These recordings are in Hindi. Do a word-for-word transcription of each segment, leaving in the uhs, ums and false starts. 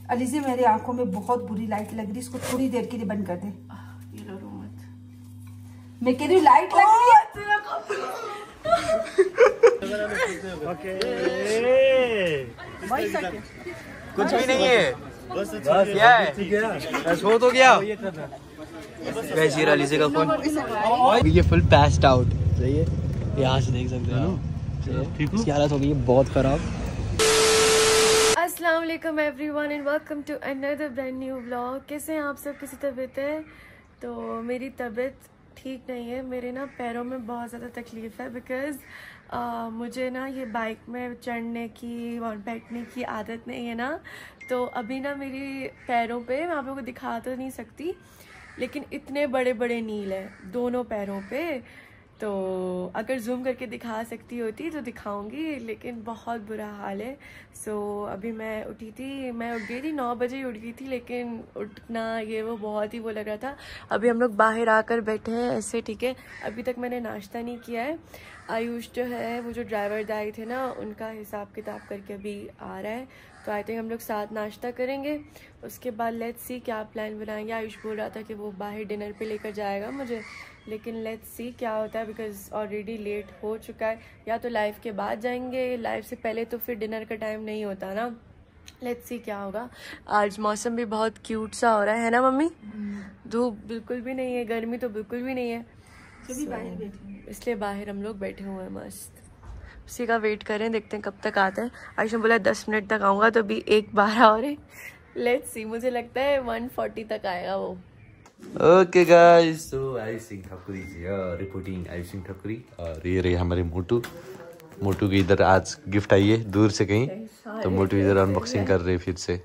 अलीज़े मेरी आंखों में बहुत बुरी लाइट लग रही है, इसको थोड़ी देर के लिए बंद कर दे। ये लो रो मत। मैं कह रही हूँ लाइट लग रही है। कुछ भी नहीं है, क्या है हो तो क्या वैसे अलीज़े का फोन ये फुल पैस्ड आउट। सही है, यहाँ से देख सकते हो इसकी हालत हो गई है बहुत खराब। अस्सलाम वालेकुम everyone and welcome to another brand new vlog. कैसे हैं आप सब, कैसी तबीयत है? तो मेरी तबीयत ठीक नहीं है, मेरे ना पैरों में बहुत ज़्यादा तकलीफ़ है बिकॉज़ मुझे ना ये बाइक में चढ़ने की और बैठने की आदत नहीं है ना। तो अभी ना मेरी पैरों पे मैं आप लोगों को दिखा तो नहीं सकती, लेकिन इतने बड़े बड़े नील हैं दोनों पैरों पे। तो अगर जूम करके दिखा सकती होती तो दिखाऊंगी, लेकिन बहुत बुरा हाल है। सो so, अभी मैं उठी थी, मैं उठ गई थी नौ बजे ही उठ गई थी, लेकिन उठना ये वो बहुत ही वो लग रहा था। अभी हम लोग बाहर आकर बैठे हैं ऐसे, ठीक है। अभी तक मैंने नाश्ता नहीं किया है। आयुष जो है वो जो ड्राइवर दाई थे ना, उनका हिसाब किताब करके अभी आ रहा है, तो आई थिंक हम लोग साथ नाश्ता करेंगे। उसके बाद लेट्स सी क्या प्लान बनाएंगे। आयुष बोल रहा था कि वो बाहर डिनर पे लेकर जाएगा मुझे, लेकिन लेट्स सी क्या होता है बिकॉज ऑलरेडी लेट हो चुका है। या तो लाइव के बाद जाएंगे, लाइव से पहले तो फिर डिनर का टाइम नहीं होता ना। लेट्स सी क्या होगा। आज मौसम भी बहुत क्यूट सा हो रहा है ना मम्मी? धूप बिल्कुल भी नहीं है, गर्मी तो बिल्कुल भी नहीं है, so, बाहर बैठे इसलिए बाहर हम लोग बैठे हुए हैं मस्त। उसी का वेट करें, देखते हैं कब तक आता है। आयुष ने बोला दस मिनट तक आऊँगा, तो अभी एक बारह और है। लेट्स सी, मुझे लगता है वन फोर्टी तक आएगा वो। ओके गाइस, तो आयुष सिंह ठाकुरी जी रिपोर्टिंग। आयुष सिंह ठाकुरी और ये रही हमारे मोटू। मोटू की इधर आज गिफ्ट आई है दूर से कहीं, तो मोटू इधर अनबॉक्सिंग कर रहे हैं फिर से।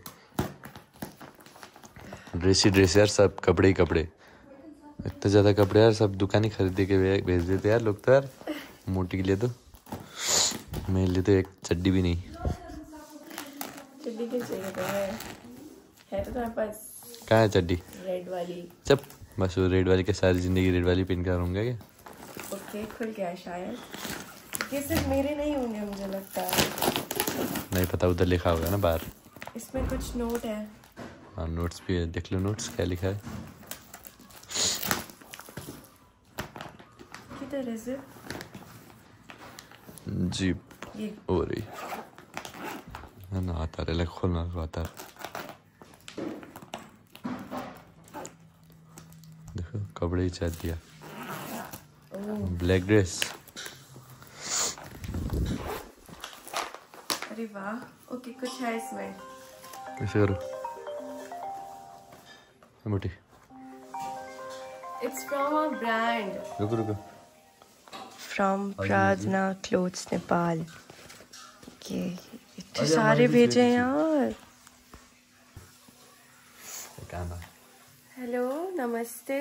ड्रेस ही ड्रेस यार, सब कपड़े ही कपड़े, इतने ज्यादा कपड़े यार, सब दुकान ही खरीद के भेज देते यार लोग तो यार। मोटी के लिए तो, मेरे लिए तो एक चड्डी भी नहीं। चड्डी क्यों चाहिए तुम्हें? है तो तुम्हारे पास। कहाँ है चड्डी? रेड वाली। चप, बस वो रेड वाली के सारी जिंदगी रेड वाली पहन कर रहूंगा क्या? ओके, खुल गया शायद। ये सिर्फ मेरे नहीं होंगे मुझे लगता है। नहीं पता, उधर लिखा होगा ना बाहर। इसमें कुछ नोट है। हाँ नोट्स भी है, देख लो नोट्स क्या लिखा है। किधर है जिप? जी हो रही है ना, आता रहे खोलना को आता। देखो कपड़े ही चाह दिया, ब्लैक ड्रेस। अरे वाह, ओके कुछ है इसमें। कैसे करूँ मोटी? It's from a brand. रुको रुको, फ्रॉम प्रार्थना क्लोथ्स नेपाल। ये इतने सारे भेजे यार। हेलो नमस्ते।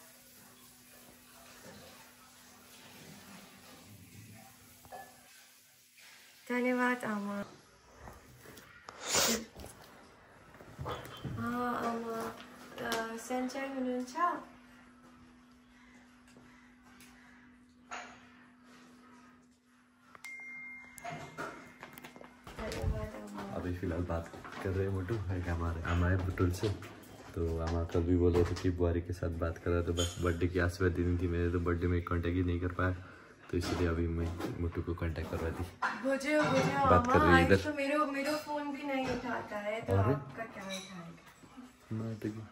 धन्यवाद आमा। हाँ आमा, सन्चै हुनुहुन्छ? अभी फिलहाल बात कर रहे हैं मोटू है कि हमारे हमारे बुटुल से। तो हमारा कल भी बोल रहे थे कि बुआरी के साथ बात कर रहा था, बस बर्थडे की आशीर्वाद देनी थी मेरे, तो बर्थडे में कांटेक्ट ही नहीं कर पाया, तो इसलिए अभी मैं मोटू को कांटेक्ट करवा दी। बुझे बुझे बात कर रही है इधर। तो मेरे मेरा फोन भी नहीं उठाता है, तो आपका क्या उठाएगा?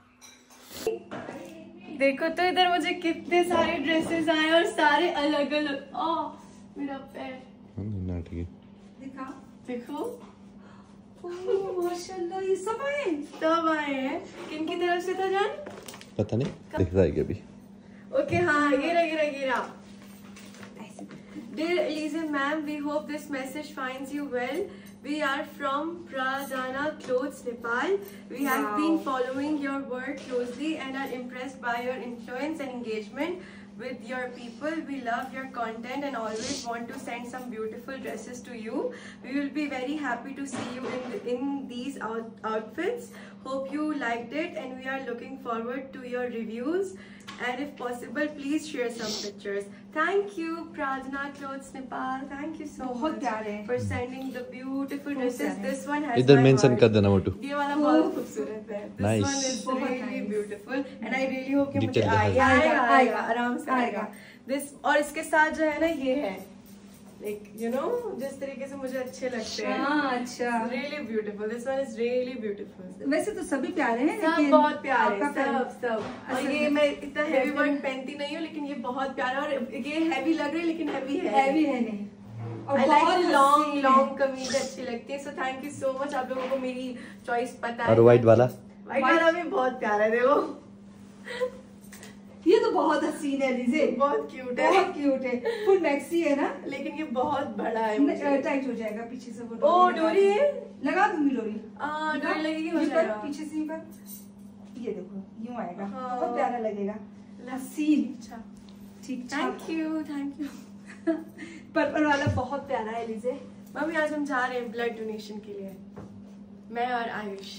देखो तो इधर मुझे कितने सारे ड्रेसेस आए और सारे अलग अलग। ओह मेरा पैर दिखा, देखो माशाल्लाह ये सब आए सब आए हैं। किन की तरफ से था जान? पता नहीं, दिख रहा है क्या अभी? ओके हाँ, ये रहा ये रहा ये रहा। Dear Elise ma'am, we hope this message finds you well. We are from Pradhana Clothes, Nepal. We have wow. been following your work closely and are impressed by your influence and engagement with your people. We love your content and always want to send some beautiful dresses to you. We will be very happy to see you in, in these out, outfits. Hope you liked it and we are looking forward to your reviews. and if possible please share some pictures. Thank you Pradna Clothes Nepal, thank you so बहुत प्यारे much for sending the beautiful dresses. This one has इधर my मेंशन heart. कर देना मोटू। ये वाला बहुत खूबसूरत है। This Nice. one is really beautiful and I really hope कि मुझे Detail दिखा आएगा दे। आएगा आएगा, आएगा आराम से आएगा। आएगा। This और इसके साथ जो है ना ये है like you know जिस तरीके से मुझे अच्छे लगते हैं। हाँ अच्छा Really beautiful. This one is really beautiful. वैसे तो सभी प्यारे हैं सब लेकिन बहुत प्यारे आपका प्यारा- सब सब और असल ये में- मैं इतना हैवी वर्क पहनती नहीं हूँ लेकिन ये बहुत प्यारा और ये हैवी लग रही है लेकिन हैवी है हैवी है नहीं और आई लाइक बहुत लॉन्ग हसीन है। लॉन्ग कमीज अच्छी लगती है। So thank you so much, आप लोगों को मेरी चॉइस पता है। और व्हाइट वाला व्हाइट वाला भी बहुत प्यारा है देखो। ये तो बहुत हसीन है लीजे, बहुत क्यूट है बहुत क्यूट है, फुल मैक्सी है ना लेकिन ये बहुत बड़ा है मुझे। टाइट हो जाएगा पीछे से। वो ओ लगा डोरी है, लगा दूंगी डोरी। आ, डोरी लगेगी हो ये कर, जाएगा। पीछे से ये कर, ये देखो यूं आएगा, हाँ। बहुत प्यारा लगेगा हसीन। अच्छा ठीक thank you thank you. Purple वाला बहुत प्यारा है लीजे। मम्मी आज हम जा रहे हैं ब्लड डोनेशन के लिए, मैं और आयुष।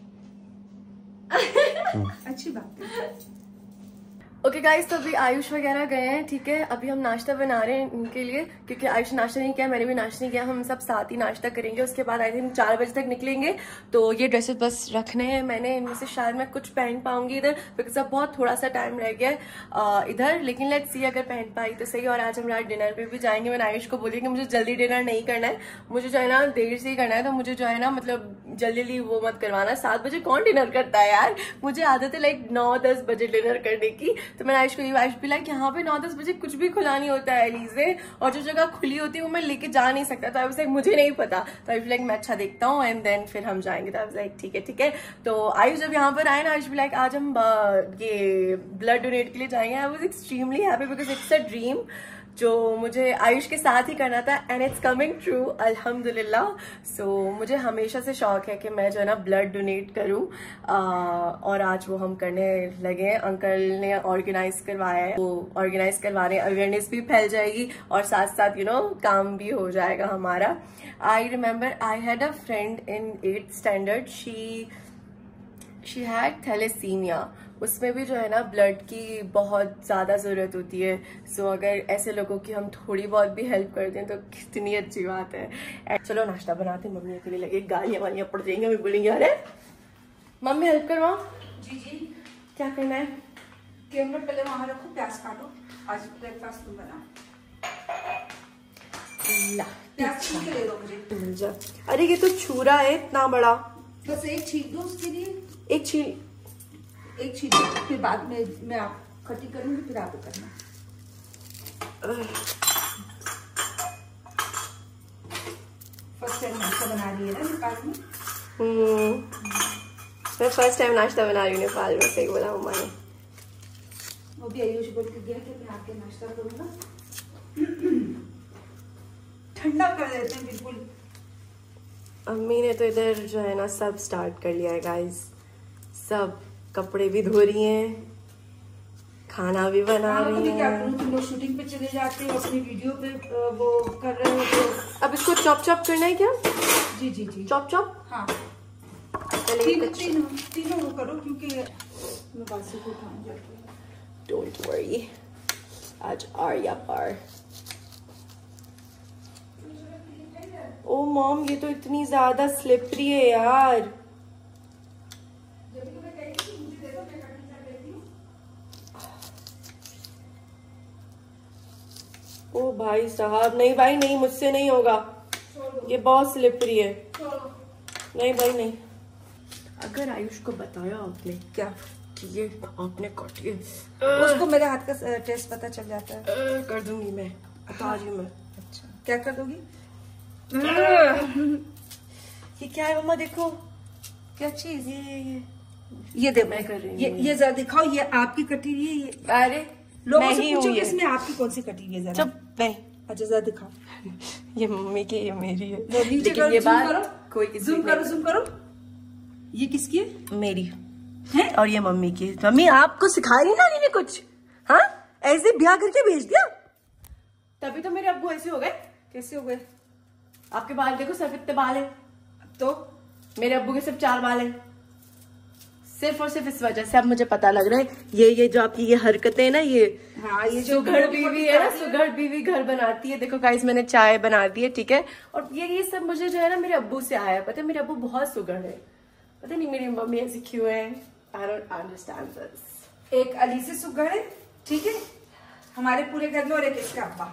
अच्छी बात है। ओके गाइस, तो अभी आयुष वगैरह गए हैं, ठीक है। अभी हम नाश्ता बना रहे हैं उनके लिए क्योंकि आयुष नाश्ता नहीं किया, मैंने भी नाश्ता नहीं किया। हम सब साथ ही नाश्ता करेंगे, उसके बाद आई थिंक चार बजे तक निकलेंगे। तो ये ड्रेसेस बस रखने हैं मैंने, इनमें से शायद मैं कुछ पहन पाऊंगी इधर बिकॉज अब बहुत थोड़ा सा टाइम रह गया है इधर, लेकिन लेट्स सी अगर पहन पाई तो सही। और आज हम रात डिनर पे भी जाएंगे। मैंने आयुष को बोली कि मुझे जल्दी डिनर नहीं करना है, मुझे जो है ना देर से ही करना है, तो मुझे जो है ना मतलब जल्दी जल्दी वो मत करवाना। सात बजे कौन डिनर करता है यार, मुझे आदत है लाइक नौ दस बजे डिनर करने की। तो मैंने आयुष को ये आयुष भी लाइक यहाँ पे नौ दस बजे कुछ भी खुला नहीं होता है एलीजे, और जो जगह खुली होती है वो मैं लेके जा नहीं सकता। तो आई वाज लाइक मुझे नहीं पता, तो आई वाज लाइक मैं अच्छा देखता हूँ एंड देन फिर हम जाएंगे। तो आई वाज लाइक ठीक है ठीक है। तो आयुष जब यहाँ पर आए ना, आयुष भी लाइक आज हम ये ब्लड डोनेट के लिए जाएंगे। I was extremely happy because it's a dream जो मुझे आयुष के साथ ही करना था एंड इट्स कमिंग ट्रू अल्हम्दुलिल्लाह। सो मुझे हमेशा से शौक है कि मैं जो है ना ब्लड डोनेट करूं, और आज वो हम करने लगे हैं। अंकल ने ऑर्गेनाइज करवाया है, वो ऑर्गेनाइज करवा रहे हैं, अवेयरनेस भी फैल जाएगी और साथ साथ यू नो काम भी हो जाएगा हमारा। I remember I had a friend in eighth standard, she she had thalassemia. उसमें भी जो है ना ब्लड की बहुत ज़्यादा ज़रूरत होती है। सो so, अगर ऐसे लोगों की हम थोड़ी बहुत भी हेल्प कर दें तो कितनी अच्छी बात है। And चलो नाश्ता बनाते हैं, मम्मी के लिए लगे गालियाँ वालियाँ पड़ जाएंगी, हमें बोलेंगे अरे मम्मी हेल्प करवाओ। जी जी क्या करना है? कैमरा पहले वहां रखो, प्याज काटो, आज ब्रेकफास्ट तुम बनाओ। प्याज छील के दे दो मुझे। मिल जा। अरे ये तो छुरा है इतना बड़ा, बस एक छील दो उसके लिए, एक छील एक छील दो, फिर बाद में मैं आप कटिंग करूंगी फिर आप करना। फर्स्ट टाइम नाश्ता बना रही है ना नेपाल में? हम्म, मैं फर्स्ट टाइम नाश्ता बना रही हूँ नेपाल में, सही बोला मम्मा ने। वो भी आयुष बोल के गया कि मैं आके नाश्ता करूंगा। ठंडा कर देते हैं बिल्कुल। अम्मी ने तो इधर जो है ना सब स्टार्ट कर लिया है गाइस, सब कपड़े भी धो रही हैं, खाना भी बना हाँ, रही क्या हैं। करूं, तुम लोग शूटिंग पे चले जाते हो, अपनी वीडियो पे अ, वो कर रहे हो तो। अब इसको चॉप चॉप करना है क्या? जी जी जी चॉप चॉप। हाँ चलिए तीनों तीनों तीनों वो करो क्योंकि मैं बासु को उठाऊं जाके। डोंट वरी, आज आर्या पार। ओ मॉम ये तो इतनी ज्यादा स्लिपरी है यार। ओ भाई साहब, नहीं भाई नहीं, मुझसे नहीं होगा, ये बहुत स्लिपरी है। नहीं भाई नहीं। अगर आयुष को बताया आपने क्या कि ये आपने काटी है, उसको मेरे हाथ का टेस्ट पता चल जाता है। अ, कर दूंगी मैं, बता रही हूँ मैं। अच्छा क्या कर दोगी? ये क्या है मम्मा, देखो क्या चीज? ये ये ये देखो, मैं कर रही हूँ। ये ये जरा दिखाओ, ये आपकी कटी हुई है। ये अरे लोगों मैं से ही पूछो हूँ कि ये। इसमें आपकी कौन सी कटी हुई है जरा। चुप नहीं, अच्छा जरा दिखाओ। ये मम्मी की, ये मेरी है। वो नीचे लेकिन करो, ये zoom बात करो, कोई किसी जूम ने- करो जूम करो। ये किसकी है? मेरी है? और ये मम्मी की। मम्मी आपको सिखा रही ना ने कुछ, हाँ ऐसे ब्याह करके भेज दिया, तभी तो मेरे अब्बू ऐसे हो गए। कैसे हो गए? आपके बाल देखो, सिर्फ इतने बाल है, तो मेरे अब्बू के सिर्फ चार बाल है। सिर्फ और सिर्फ इस वजह से अब मुझे पता लग रहा है ये ये जो आपकी ये हरकतें है ना, ये हाँ, ये जो सुघड़ बीवी है ना, सुघड़ बीवी घर बनाती है। देखो गाइस मैंने चाय बना दी है, ठीक है। और ये ये सब मुझे जो है ना मेरे अब्बू से आया है, पता है मेरे अब्बू बहुत सुघड़ है, पता नहीं मेरी मम्मी ऐसी क्यों है, आई डोंट अंडरस्टैंड दिस। एक अली से सुघड़ है, ठीक है, हमारे पूरे घर में, और एक इसका अब्बा।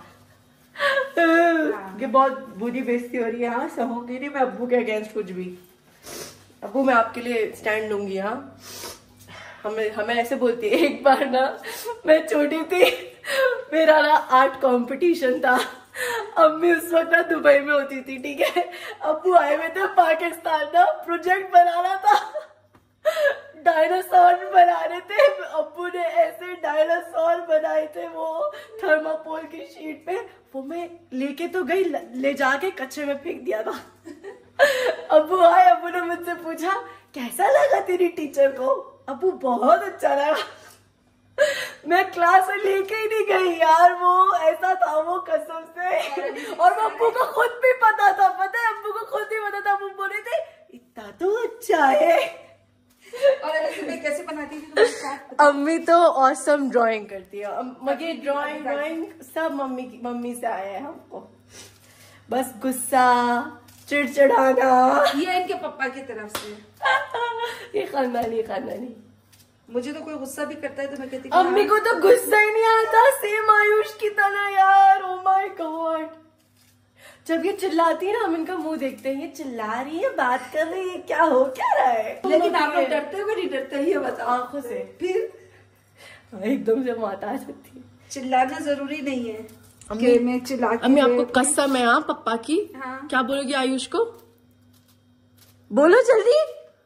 ये बहुत बुरी बेइज्जती हो रही है, हाँ सहूंगी नहीं मैं अब्बू के अगेंस्ट कुछ भी। अब्बू मैं आपके लिए स्टैंड लूंगी, हाँ। हमें हमें ऐसे बोलती है, एक बार ना मैं छोटी थी, मेरा ना आर्ट कंपटीशन था, अम्मी उस वक्त ना दुबई में होती थी, ठीक है। अब्बू आए हुए थे पाकिस्तान ना, प्रोजेक्ट बनाना था, डायनासोर बना रहे थे। अब्बू ने ऐसे डायनासोर बनाए थे वो थर्माकोल की शीट पे, वो मैं लेके तो गई, ले जाके कचरे में फेंक दिया था। अब्बू आए, अब्बू ने मुझसे पूछा कैसा लगा तेरी टीचर को? अब्बू बहुत अच्छा लगा। मैं क्लास में लेके ही नहीं गई यार, वो ऐसा था वो कसम से। और वो अब्बू को खुद भी पता था, पता है अब्बू को खुद ही पता था। अब्बू बोले थे इतना तो अच्छा है। और मैं कैसे बनाती थी? अम्मी तो ऑसम ड्राइंग करती है, मगर ड्राइंग ड्राइंग सब मम्मी की मम्मी से आया है हमको। बस गुस्सा, चिड़चिड़ाना, ये इनके पापा की तरफ से। ये खानदानी खानदानी। मुझे तो कोई गुस्सा भी करता है तो मैं कहती अम्मी को तो गुस्सा ही नहीं आता, सेम आयुष की तरह यार। ओ माय गॉड, जब ये चिल्लाती है ना हम इनका मुंह देखते हैं, ये चिल्ला रही है, बात कर रही है, क्या हो क्या रहा है? लेकिन आप लोग डरते हो नहीं डरते, ये बताओ। आंखों से फिर एकदम से माता आ जाती है। चिल्लाना जरूरी नहीं है कि मैं चिल्ला के। अम्मी आपको कसम है हाँ पप्पा की। हाँ। क्या बोलोगी आयुष को? बोलो जल्दी।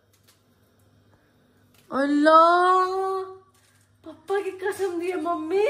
अल्लाह, पप्पा की कसम दी है मम्मी।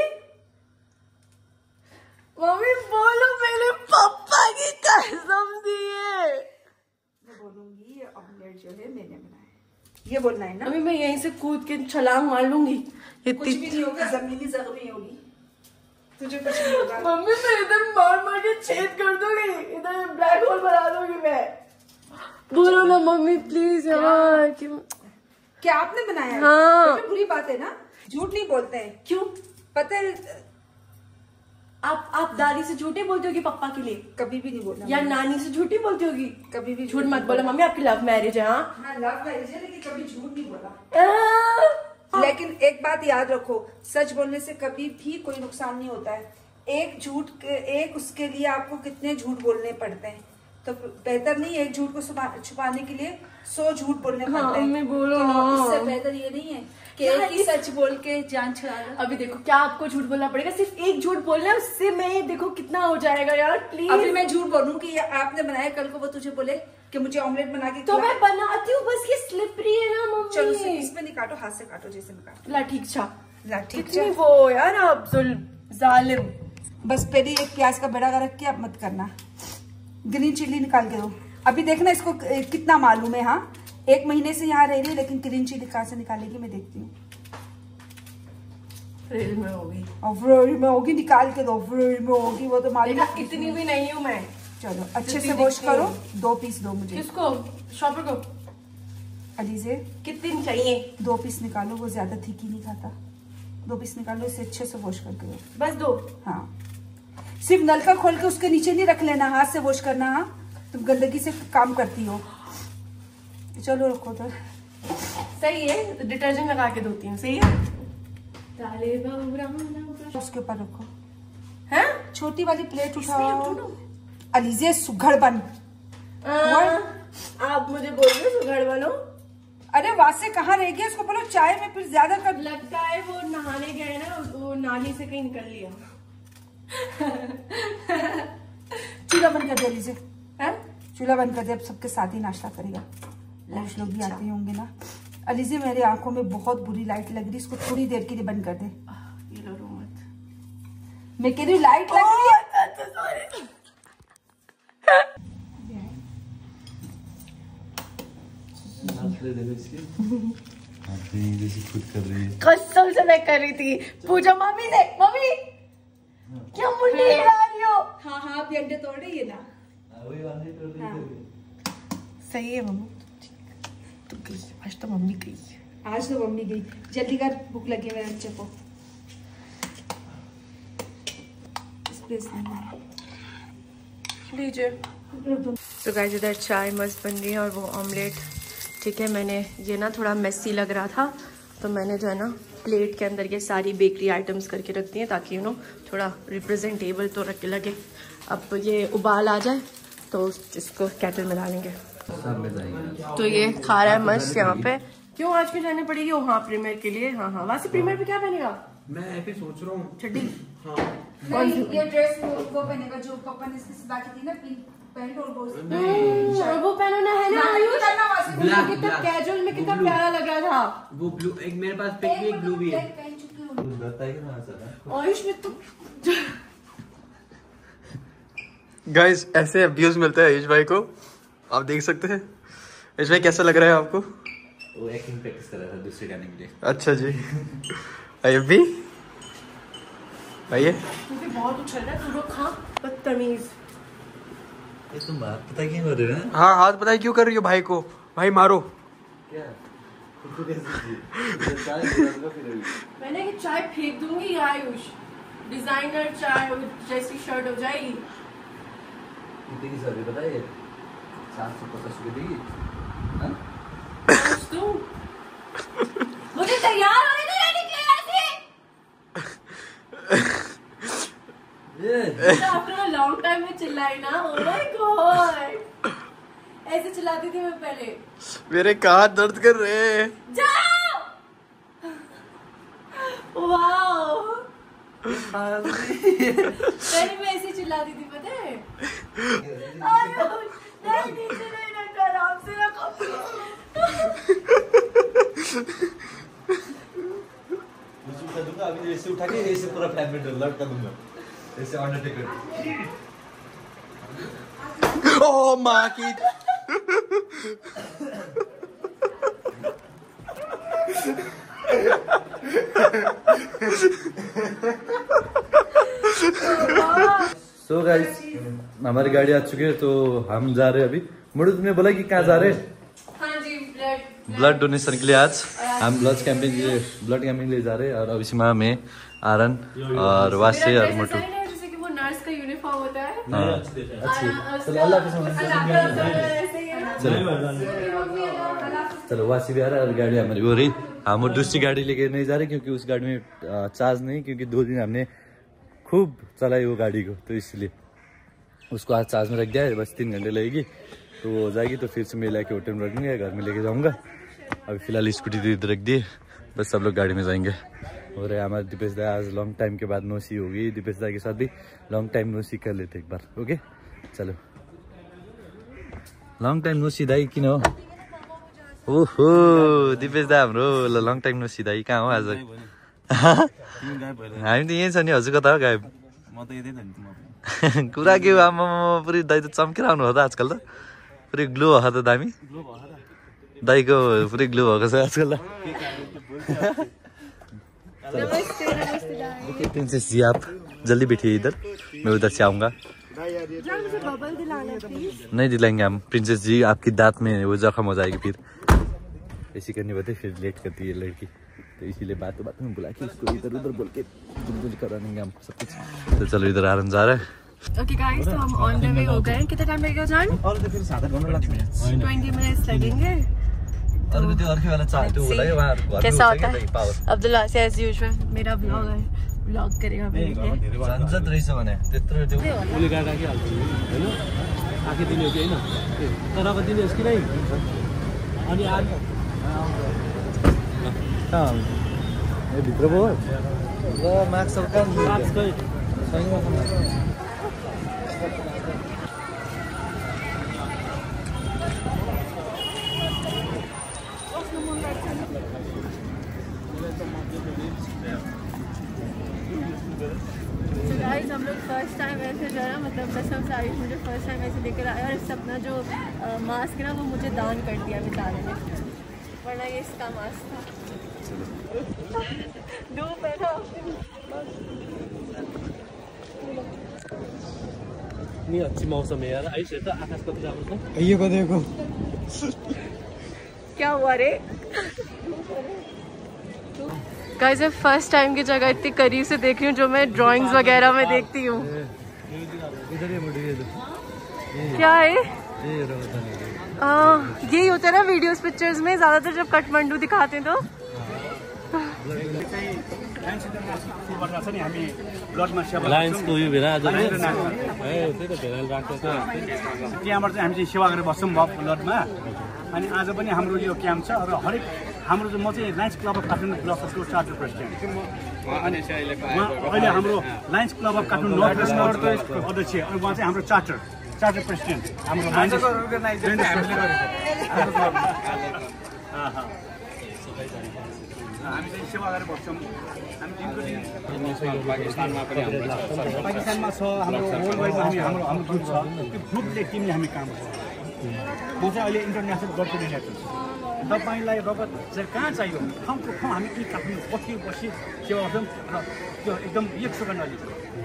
मम्मी बोलो, मेरे पप्पा की कसम दी है। मैं बोलूंगी ये ऑमलेट जो है मैंने बनाया है, ये बोलना है ना। अभी मैं यहीं से कूद के छलांग मार लूंगी। कुछ भी नहीं होगा, जमीनी जख्मी होगी, तुझे कुछ नहीं होगा। मम्मी मैं इधर मार मार के छेद कर दूंगी, इधर ब्लैक होल बना दूंगी मैं। बोलो ना मम्मी प्लीज यार। क्यों? क्या आपने बनाया है? हाँ। तो बुरी बात है ना, झूठ नहीं बोलते हैं। क्यों? पता है आप आप दादी से झूठी बोलती होगी पप्पा के लिए? कभी भी नहीं बोलना। या नानी से झूठी बोलती होगी? कभी भी झूठ मत बोलो मम्मी, आपकी लव मैरिज है। हाँ हाँ लव मैरिज है, लेकिन कभी झूठ नहीं बोला। लेकिन एक बात याद रखो, सच बोलने से कभी भी कोई नुकसान नहीं होता है। एक झूठ एक उसके लिए आपको कितने झूठ बोलने पड़ते हैं, तो बेहतर नहीं एक झूठ को छुपाने के लिए सौ झूठ बोलने पड़ते हैं। हाँ, मम्मी बोलो तो ना। इससे बेहतर ये नहीं है कि एक ही सच बोल के जान छुड़ा लो। अभी देखो क्या आपको झूठ बोलना पड़ेगा, सिर्फ एक झूठ बोलना है, उससे मैं देखो कितना हो जाएगा यार प्लीज। अभी मैं झूठ बोलूं कि आपने बनाया, कल को वो तुझे बोले कि मुझे ऑमलेट बना के तो मैं बनाती हूँ, बस ये स्लिपरी है ना मम्मी। चलो इसमें नहीं काटो, हाथ से काटो जैसे मैं काटो। ला ठीक छा, ला ठीक कितनी वो यार आप जालिम। बस पहले एक प्याज का बड़ा रख के अब मत करना, ग्रीन चिल्ली निकाल के दो। अभी देखना इसको कितना मालूम है। हाँ एक महीने से यहाँ रह रही है, लेकिन ग्रीन चिल्ली कहाँ से निकालेगी मैं देखती हूँ। फ्रिज में होगी, और फ्रिज में होगी, निकाल के दो, फ्रिज में होगी वो तो मालूम। इतनी भी नहीं हूँ मैं। चलो अच्छे से वॉश करो, दो पीस दो मुझे। किसको? शॉपर को? अली से कितनी चाहिए? दो पीस निकालो, वो ज्यादा थिकी नहीं खाता। दो पीस निकालो, इसे अच्छे से वॉश करके दो। बस दो? हाँ, सिर्फ नलका खोल के उसके नीचे नहीं रख लेना, हाथ से वॉश करना। हाँ तुम गंदगी से काम करती हो। चलो रखो तो सही है, डिटर्जेंट लगा के धोती हूँ। सही है, उसके ऊपर रखो। है छोटी वाली प्लेट उठाओ। अलीजे सुघड़ बन। आप मुझे बोल रहे हो सुघड़ बनो? अरे वासे कहाँ रह गया, उसको बोलो चाय में फिर ज्यादा कर। लगता है वो नहाने गए ना, वो नाली से कहीं निकल लिया। चूल्हा बंद कर दे अलीजे, चूल्हा बंद कर दे। अब सबके साथ ही नाश्ता करेगा, कुछ लोग भी आते होंगे ना। अलीजे मेरे आंखों में बहुत बुरी लाइट लग रही है, इसको थोड़ी देर के लिए बंद कर दे। ये लो रो मत, मैं कह रही हूँ लाइट लग रही है। खुद कर रही है। कसम से मैं कर रही थी। पूछो मम्मी से, मम्मी क्या मुंडी हिला रही हो? हाँ हाँ अभी अंडे तोड़ रही है ना। सही है मम्मी, तो गई आज तो मम्मी गई। आज तो मम्मी गई, जल्दी कर, भूख लगी मेरे बच्चे को। लीजिए। तो गाइस इधर चाय मस्त बन रही है और वो ऑमलेट। ठीक है, मैंने ये ना थोड़ा मेसी लग रहा था तो मैंने जो है ना प्लेट के अंदर ये सारी बेकरी आइटम्स करके रख दी हैं ताकि यू नो थोड़ा रिप्रेजेंटेबल तो रख लगे। अब ये उबाल आ जाए तो इसको केटल में डालेंगे। तो ये खा रहा है मस्त यहाँ पे। क्यों आज क्यों जानी पड़ेगी? ओ हाँ, प्रीमियर के लिए। हाँ हाँ, वहाँ से प्रीमियर पे क्या पहनेगा? मैं ऐसे सोच रहा हूँ चड्डी। हाँ। नहीं, ये ड्रेस वो, वो पहनेगा जो पापा ने इसकी सिला की थी ना, पिंक पैंट और वो वो पहनना है ना आयुष, ब्लैक, कितना कैजुअल में कितना प्यारा लग रहा था। वो ब्लू, एक मेरे पास पिंक भी एक ब्लू भी है। आयुष में तो गाइस ऐसे अब्यूज मिलता है आयुष भाई को, आप देख सकते हैं। आयुष भाई कैसा लग रहा है आपको? वो एक्टिंग प्रैक्टिस कर रहा था दूसरे गाने के लिए। अच्छा जी। आइए भी आइए। मुझे बहुत उछल रहा है, तू लोग खा, बदतमीज। ये तुम बात पता क्यों कर रहे हो? हाँ, हाथ पता है क्यों कर रही हो भाई को? भाई मारो। क्या? मैंने कि चाय फेंक दूंगी आयुष, डिजाइनर चाय जैसी शर्ट हो जाएगी। कितने की सर्दी पता है? सात सौ पचास रुपए देगी। मुझे तैयार होने दो, ready after a long time में चिल्लाई ना। ओह माय गॉड, ऐसे चिल्लाती थी मैं पहले। मेरे कान दर्द कर रहे हैं। जाओ। वाओ, पहले मैं ऐसे चिल्लाती थी पता है। नहीं नीचे नहीं रखा, आराम से रखो। उठा दूंगा अभी, ऐसे उठा के ऐसे पूरा फ्लैट में लटका दूंगा, ऐसे अंडरटेकर। ओह माँ की। सो गाइस हमारी गाड़ी आ चुकी है तो हम जा रहे हैं अभी। मुझे तुमने बोला कि कहाँ जा रहे हैं? हाँ जी, ब्लड ब्लड डोनेशन के लिए आज हम ब्लड कैंपिंग के लिए ब्लड कैंपिंग लिए जा रहे हैं। और अभी सीमा में आरन और वासे और मोटू। जैसे कि वो नर्स का यूनिफॉर्म होता है। हाँ अच्छी। चलो अल्लाह के चलो वासी भी आ रहा है और गाड़ी हमारी हो रही। हम वो दूसरी गाड़ी लेके नहीं जा रहे क्योंकि उस गाड़ी में चार्ज नहीं, क्योंकि दो दिन हमने खूब चलाई वो गाड़ी को, तो इसलिए उसको आज चार्ज में रख दिया है। बस तीन घंटे लगेगी तो वो हो जाएगी, तो फिर से मैं लाके होटल में रखूंगा, घर में लेके जाऊंगा। अभी फिलहाल स्कूटी तो इधर रख दी, बस सब लोग गाड़ी में जाएंगे। और हमारे दीपेश दा आज लॉन्ग टाइम के बाद नोसी होगी। दीपेश दा के साथ भी लॉन्ग टाइम नोसी कर लेते एक बार। ओके चलो, लॉन्ग टाइम नोसी दाई किन हो? ओहो दीपेश दा हाम्रो लङ टाइम नसिदाई कहाँ हो आज? हामी त यहीँ छ नि, हजुरको त गायब। कुरा के हो आमा, पुरै दाई त चम्केर आउनु हो त आजकल त, पुरै ग्लो भयो त दामी। दाईको पुरै ग्लो भएको छ आजकल त। प्रिंसेस जी आप जल्दी बैठिए इधर, मैं उधर से आऊँगा। नहीं दिलाएंगे हम प्रिंसेस जी, आपकी दांत में वो जख्म हो जाएगी फिर। ऐसी करनी पड़ती फिर लेट करती है लड़की, तो इसीलिए बात बात में बुला के इसको इधर उधर बोल के जुल कराएंगे हम सब कुछ। तो चलो इधर आरन जा रहा है। ओके गाइस, तो हम ऑन द वे हो गए। कितना टाइम लगेगा जान? और तो फिर सात ट्वेंटी मिनट्स लगेंगे। और तो और के वाला चार्ट हो रहा है वहां। कैसा होता है अब्दुल्ला से एज यूजुअल? मेरा ब्लॉग है, ब्लॉग करेगा मेरे लिए। संसद रहेछ भने त्यत्रो त्यो गोली गाडा के हाल्छ हैन, आके दिने हो कि हैन, तर अब दिने हो कि नै? अनि आज कहाँ ए भित्र पो ल मार्क्स सब कहाँ मार्क्स खै गाइस हम लोग फर्स्ट टाइम ऐसे जो है ना, मतलब कसम से आयुष मुझे फर्स्ट टाइम ऐसे लेकर आया और इस अपना जो मास्क है ना वो मुझे दान कर दिया बेचारे ने, वरना ये इसका मास्क था। धूप है ना, नि अच्छी मौसम है यार। आयुष हेर्दा आकाश कति राम्रो छ। ये को देखो क्या हुआ रे? गाइस मैं फर्स्ट टाइम की जगह इतनी करीब से देख रही हूँ जो मैं ड्राइंग्स वगैरह में देखती हूँ। क्या है यही होता है ना वीडियोस पिक्चर्स में ज्यादातर जब काठमाडौँ दिखाते हैं तो लायन्सको उयो भेला आज त्यहाँबाट चाहिँ हामी चाहिँ सेवा गरेर बस्छौँ ब्लडमा। अनि आज पनि हाम्रो यो क्याम्प छ र हरेक हाम्रो चाहिँ म चाहिँ Lions Club of Kathmandu block अफको चार्टर प्रेसिडेन्ट। अहिले हाम्रो Lions Club of Kathmandu north वेस्टको अध्यक्ष अनि उहाँ चाहिँ हाम्रो चार्टर चार्टर प्रेसिडेन्ट हाम्रो हामी चाहिँ सेवा गरेर बस्छौँ। हामी पाकिस्तानमा पनि पाकिस्तानमा छ हाम्रो वर्ल्ड वाइडमा हामी हाम्रो हाम्रो ग्रुप छ त्यो ग्रुपले टिमले हामी काम गर्छ। म चाहिँ अहिले इन्टरनेसनल ब्लड कोअर्डिनेटर छु। तपाईँलाई रगत चाहिँ कहाँ चाहियो ठाउँको ठाउँ हामी त्यही काठमाडौँ बसी बसी सेवा गर्छौँ र त्यो एकदम एक सेकेन्ड अलिक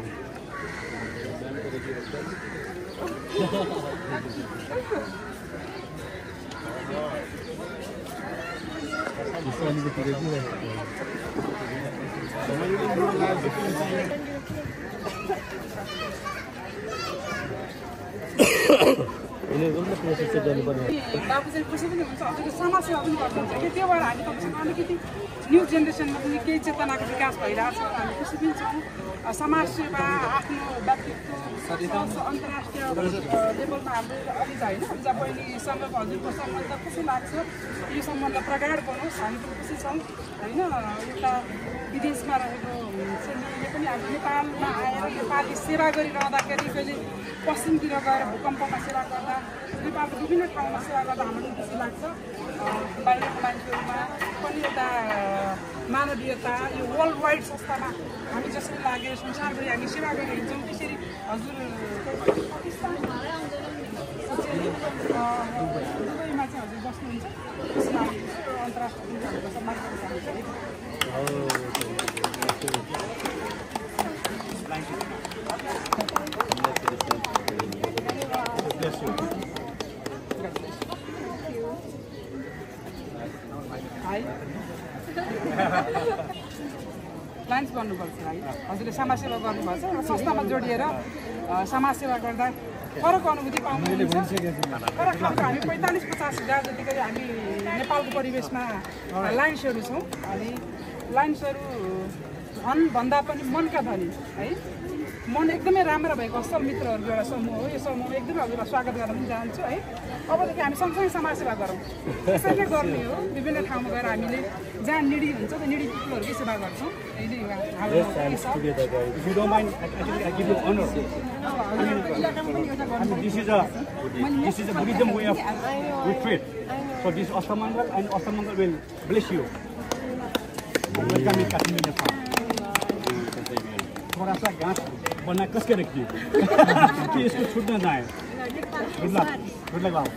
बाबु चाहिँ खुसी पनि हुन्छ हजुरको समाजसेवा पनि गर्नुहुन्छ कि त्यो भएर हामी तपाईँसँग अलिकति न्यू जेनेरेसनमा पनि केही चेतनाको विकास भइरहेको छ। हामी खुसी पनि छौँ। समाजसेवा आफ्नो व्यक्तित्व अन्तर्राष्ट्रिय लेभलमा हाम्रो अलिजा होइन अलिजा बहिनीसँगको हजुरको सम्बन्ध खुसी लाग्छ। यो सम्बन्ध प्रगाढ बनोस् हामी पनि खुसी छौँ होइन। एउटा विदेशमा रहेको सेनाले पनि अब नेपालमा आएर नेपाली सेवा गरिरहँदाखेरि कहिले पश्चिमतिर गएर भूकम्पमा सेवा गर्दा नेपालको विभिन्न ठाउँमा सेवा गर्दा हामीलाई खुसी लाग्छ। बाहिरको मान्छेहरूमा पनि एउटा मानवीयता यो वर्ल्ड वाइड संस्थामा हामी जसरी लाग्यो संसारभरि हामी सेवा गरेर हिँड्छौँ। त्यसरी हजुर दुबईमा चाहिँ हजुर बस्नुहुन्छ खुसी लाग्छ। अन्तर्राष्ट्रिय सम्मान गर्न लायन्स गर्नुपर्छ है। हजुरले समाजसेवा गर्नुभएको छ र संस्थामा जोडिएर समाजसेवा गर्दा फरक अनुभूति पाउनुहुन्छ। फरक खालको हामी पैँतालिस पचास हजार जतिको हामी नेपालको परिवेशमा लायन्सहरू छौँ। अनि लायन्सहरू धन भन्दा पनि मनका धनी है। मन एकदमै राम्रो भएको असल मित्रहरूको एउटा समूह हो। यो समूह एकदमै हजुरलाई स्वागत गर्न पनि चाहन्छु है। अबदेखि हामी सँगसँगै समाजसेवा गरौँ। त्यसरी नै गर्ने हो। विभिन्न ठाउँमा गएर हामीले जहाँ निडी हुन्छ त्यो निडी पिपलहरूकै सेवा गर्छौँ। थोड़ा सा घास बना कस के रखिए कि इसको छूट ना जाए। गुड लक गुड लक बाबू।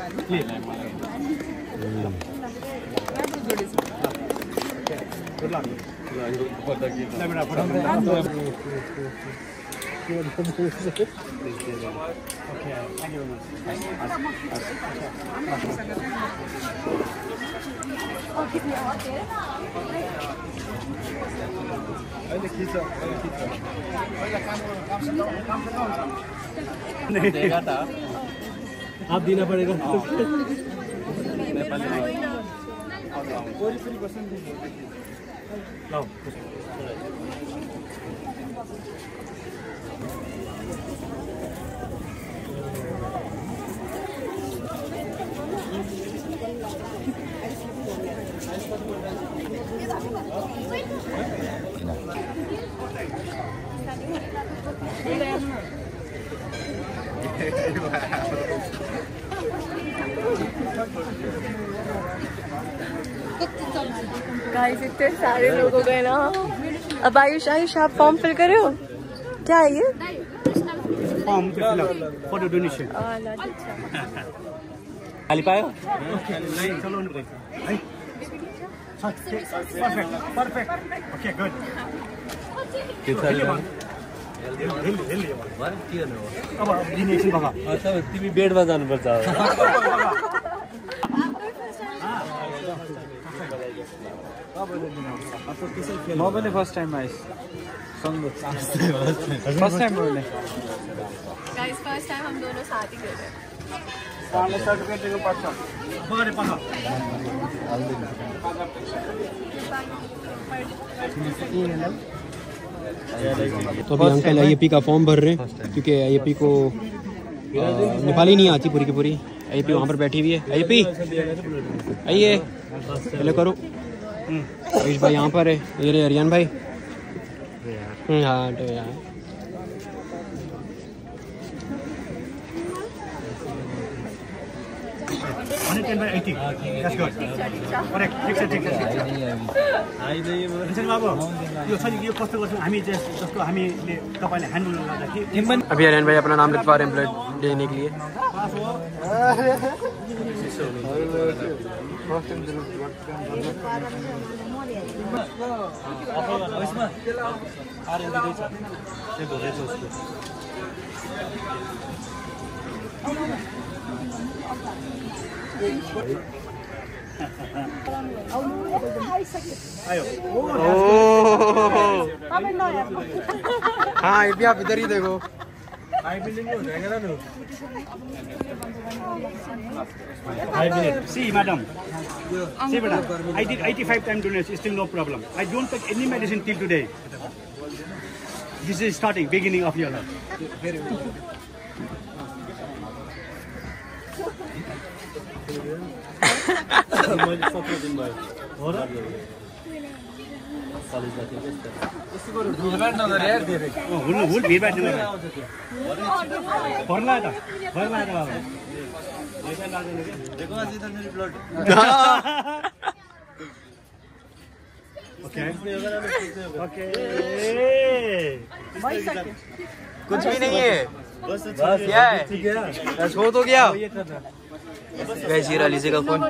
Good luck okay thank you अहिले खिच अहिले खिच पहिला काम काम काम नहीं देगा था आप देना पड़ेगा कोई फ्री पर्सन लाओ गाइस इतने सारे लोग हो गए ना। अब आयुष आयुष आप फॉर्म फिल करे हो? क्या है ये? Form for the donation. खाली पायो? चलो परफेक्ट परफेक्ट ओके गुड। अब दिने एकछिन बगा तिमी बेडमा जानुपर्छ। म पनि फर्स्ट टाइम आइस सँगै फर्स्ट टाइम बोल्ने गाइस फर्स्ट टाइम हम दोनों साथ ही गए थे सामने सर्टिफिकेट दिनु पर्छ बरे पख तो अभी अंकल आई ए पी का फॉर्म भर रहे हैं क्योंकि आई ए पी को नेपाली नहीं आती पूरी की पूरी। आई ए पी वहाँ पर बैठी हुई है। आई ए पी आइए पहले करो। आयुष भाई यहाँ पर है, ये रे हरियान भाई। हाँ तो यार ten by eighty. That's good. Correct. ठिक छ ठिक छ आइदैन बाबु यो छ नि यो कस्तो गर्छौं हामी जस्तो हामीले तपाईले ह्यान्डल गर्दाखेरि अभी हरियान भाई अपना नाम लिखवा रहे हैं ब्लड देने के लिए। हाँ ये भी आप इधर ही देखो। Five minutes. See, madam. See, madam. I did eighty-five time donation. Still no problem. I don't take any medicine till today. This is starting, beginning of your life. Very good. कुछ भी नहीं है, क्या है हो तो क्या वैसे अलीजे का फोन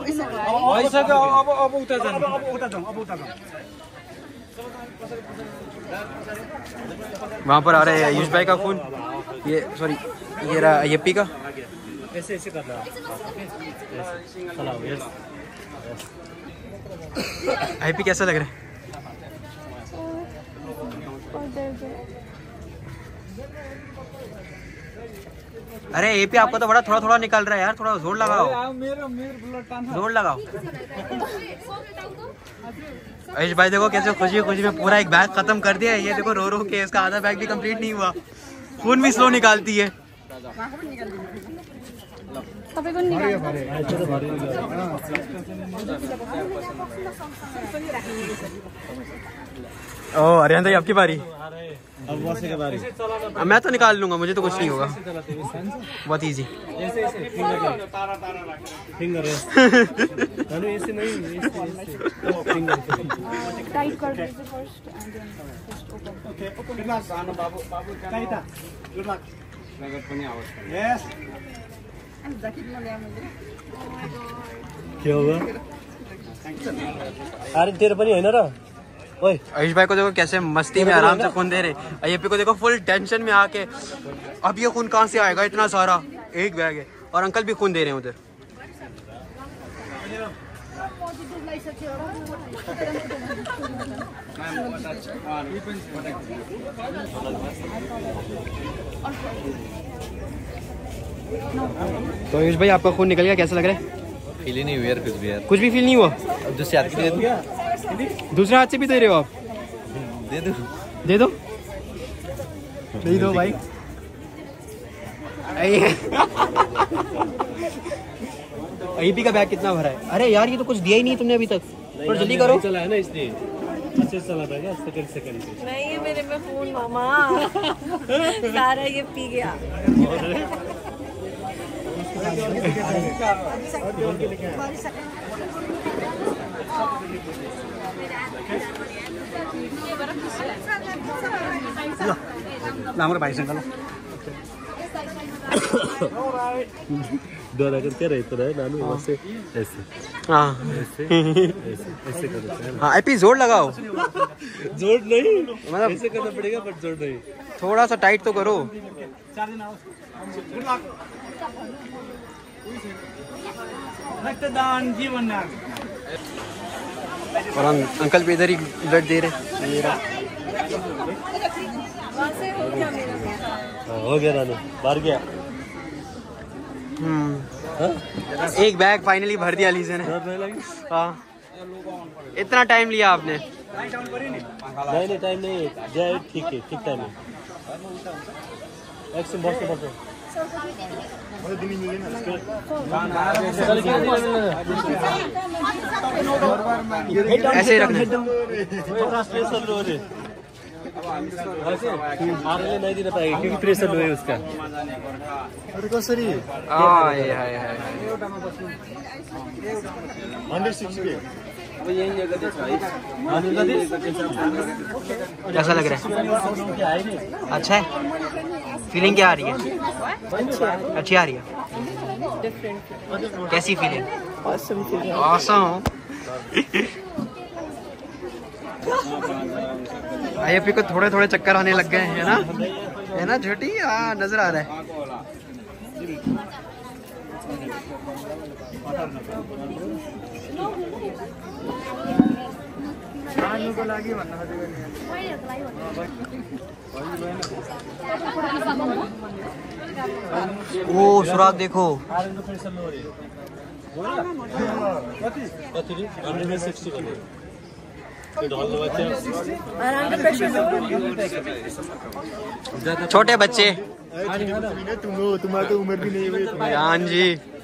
वहाँ पर आ रहा है आयुष भाई का फोन। ये सॉरी ये रहा अय्यप्पी का। ऐसे ऐसे कर रहा आईपी कैसा लग रहा है? अरे एपी आपका तो बड़ा थोड़ा थोड़ा निकल रहा है यार, थोड़ा जोर लगाओ, जोर लगाओ। आयुष भाई देखो कैसे खुशी खुशी में पूरा एक बैग खत्म कर दिया है। ये देखो रो रो के इसका आधा बैग भी कंप्लीट नहीं हुआ। खून भी स्लो निकालती है। ओ हरियान भाई आपकी बारी। अब वासे की बारी। मैं तो निकाल लूंगा, मुझे तो कुछ नहीं होगा, बहुत इजी। फिंगर ऐसे नहीं, फिंगर टाइट कर दो first and then just open. Okay open glass आना बाबू बाबू टाइट आ गुड लक नगद पनि आवाज यस अनि जकिट म ल्याम के होगा अरे तेरे पनि हैन र। ओए आयुष भाई को देखो कैसे मस्ती में आराम से खून दे रहे। अय्यप्पी को देखो फुल टेंशन में आके अब ये खून कहाँ से आएगा, इतना सारा एक बैग है। और अंकल भी खून दे रहे हैं उधर। तो आयुष भाई आपका खून निकल गया, कैसा लग रहा है? फील ही नहीं हुआ यार, कुछ भी यार, कुछ भी फील नहीं हुआ। दूसरे हाथ से दे दूं? दूसरे हाथ से भी दे रहे हो आप? दे दो दे दो दे दो भाई। आईपी का बैग कितना भरा है? अरे यार ये तो कुछ दिया ही नहीं तुमने अभी तक, और जल्दी करो। चला है ना इसलिए अच्छे चला था क्या सेकंड सेकंड से। नहीं ये मेरे में फोन मामा सारा ये पी गया। हमारे भाई संग डरा कर क्या रहता है नानू वैसे ऐसे हाँ ऐसे ऐसे ऐसे करते हैं। हाँ आईपी जोर लगाओ। जोर नहीं मतलब ऐसे करना पड़ेगा बट जोर नहीं, थोड़ा सा टाइट तो करो। चार दिन आओ गुड लक रक्तदान जीवन और अं, अंकल भी इधर ही ब्लड दे रहे। हो गया रानू, बाहर गया। हम्म एक बैग फाइनली भर दिया लीजे ने। हाँ इतना टाइम लिया आपने? नहीं नहीं टाइम नहीं, जाए ठीक है, ठीक टाइम है। एक से बस बस ऐसे ही रखना। नहीं देना पाएगा क्योंकि प्रेशर लो है उसका। अरे कौन सरी कैसा लग रहा है? अच्छा है? फीलिंग क्या आ रही है? अच्छी आ रही है? कैसी फीलिंग? ऑसम। आईएफपी को थोड़े थोड़े चक्कर आने लग गए हैं ना, है ना छोटी? हाँ नजर आ रहा है। ओ सुराग देखो। छोटे बच्चे, तुम्हारी तो उम्र भी नहीं हुई। हाँ जी,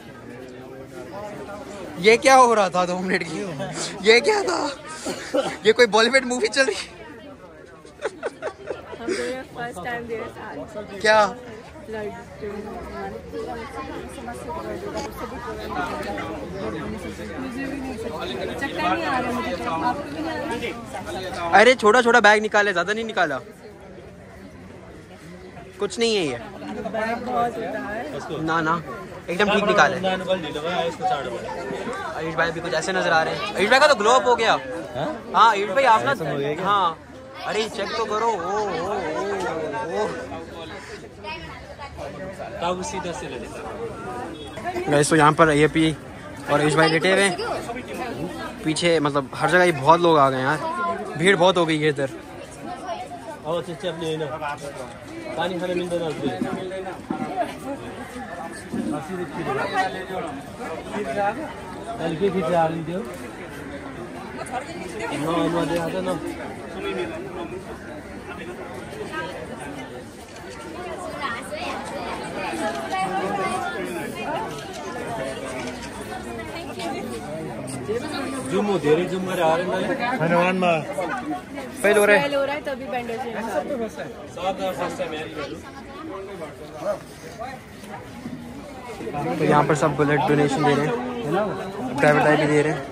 ये क्या हो रहा था दो मिनट की? ये क्या था? ये कोई बॉलीवुड मूवी चल रही? फर्स्ट टाइम क्या? अरे छोटा छोटा बैग निकाले, ज्यादा नहीं निकाला। कुछ नहीं है ये, ना ना एकदम ठीक निकाले। आयुष भाई भी कुछ ऐसे नजर आ रहे हैं। आयुष भाई का तो ग्लो अप हो गया। हाँ आयुष भाई आप ना, हाँ अरे चेक तो करो। ओ ओ ओ गाइस तो यहाँ पर एपी और आयुष भाई लेटे हुए पीछे, मतलब हर जगह ही बहुत लोग आ गए यार, भीड़ बहुत हो गई है इधर। पानी खाने मिलता ना जुम हो धेरै जुम गरेर हारेन हैन वानमा फेल हो रहा है। फेल हो रहा है तभी बैंडेज है। तो यहाँ पर सब ब्लड डोनेशन दे रहे हैं, प्राइवेट आई भी दे रहे हैं।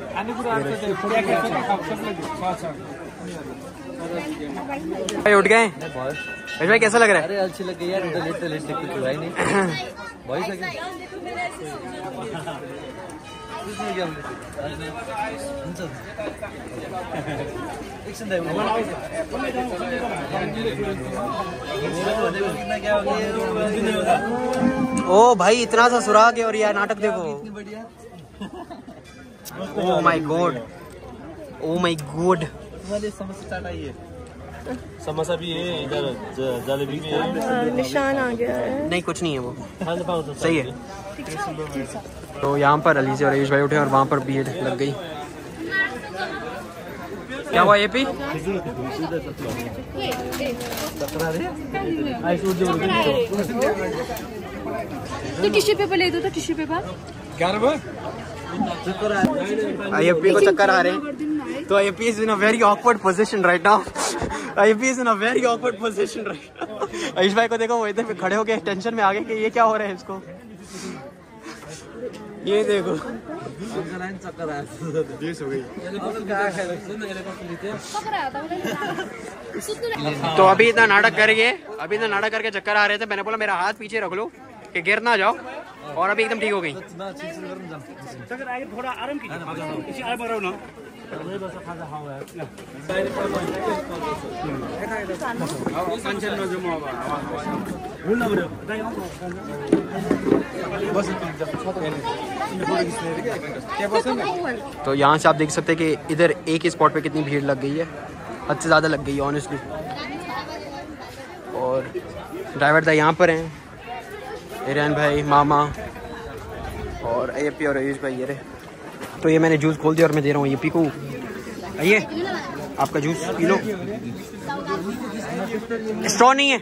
भाई उठ गए? भाई कैसा लग रहा है? अरे अच्छी लग गई यार, उधर लेट लेट कुछ हुआ ही नहीं भाई सके ओ भाई इतना सा सुराग है और यार नाटक देखो। Oh my god, oh my god. Samosa भी है इधर, जलेबी भी है। निशान आ गया है। नहीं कुछ नहीं है वो, सही है। तो यहाँ पर अली से और आयुष भाई उठे और वहाँ पर भीड़ लग गई। क्या हुआ एपी? तो टिश्यू पेपर ले दो, तो टिश्यू पेपर। आईएफपी को चक्कर आ रहे हैं, तो IFP is in a very awkward position right now. IFP is in a very awkward position right now. Ayush भाई को देखो, वो इधर पे खड़े होके टेंशन में आ गए कि ये क्या हो रहा है इसको। ये देखो तो अभी इतना नाटक करके अभी इतना नाटक करके चक्कर आ रहे थे। मैंने बोला मेरा हाथ पीछे रख लो कि गिर ना जाओ, और अभी एकदम ठीक हो गई। तो यहाँ से आप देख सकते हैं कि इधर एक ही स्पॉट पे कितनी भीड़ लग गई है, हद से ज़्यादा लग गई है ऑनेस्टली। और ड्राइवर था यहाँ पर हैं, ईरान भाई, मामा और अय्यप्पी और आयुष भाई ये रहे। तो ये मैंने जूस खोल दिया और मैं दे रहा हूँ अय्यप्पी को। आइए आपका जूस पी लो। स्ट्रॉ नहीं है।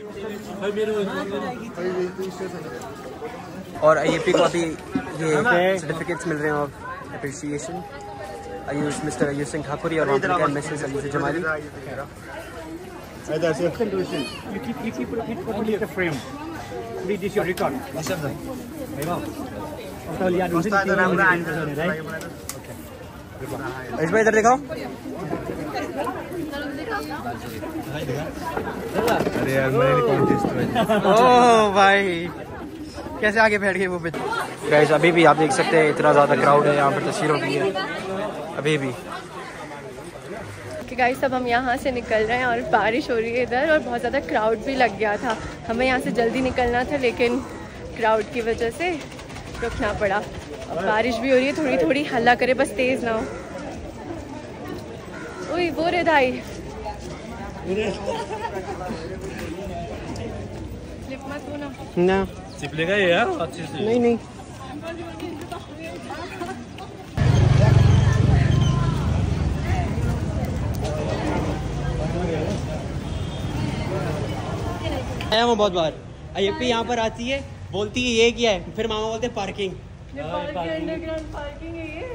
और अय्यप्पी को अभी ये सर्टिफिकेट्स मिल रहे हैं of appreciation. Ayush, Mr Ayush Singh Thakur और वहाँ पर Mrs Alisa Jamali. You keep, you keep it only the frame. This is your record. Ayush भाई इधर दिखाओ। अरे यार मैं कॉन्टेस्ट में। ओह भाई कैसे आगे बैठ गए वो पे। गाइस अभी भी आप देख सकते हैं इतना ज़्यादा क्राउड है यहाँ पर, तस्वीरों की है अभी भी। गाइस अब हम यहाँ से निकल रहे हैं और बारिश हो रही है इधर और बहुत ज़्यादा क्राउड भी लग गया था। हमें यहाँ से जल्दी निकलना था लेकिन क्राउड की वजह से रुकना पड़ा। अब बारिश भी हो रही है, थोड़ी थोड़ी हल्ला करे बस तेज़ ना हो। ओए वो रे दाई स्लिप मत हो ना। ना चिपलेगा ये यार अच्छे से। नहीं नहीं आया हूँ बहुत बार। अय्यप्पी यहाँ पर आती है, बोलती है ये क्या है, फिर मामा बोलते हैं पार्किंग। नेपाल के अंडरग्राउंड पार्किंग है ये।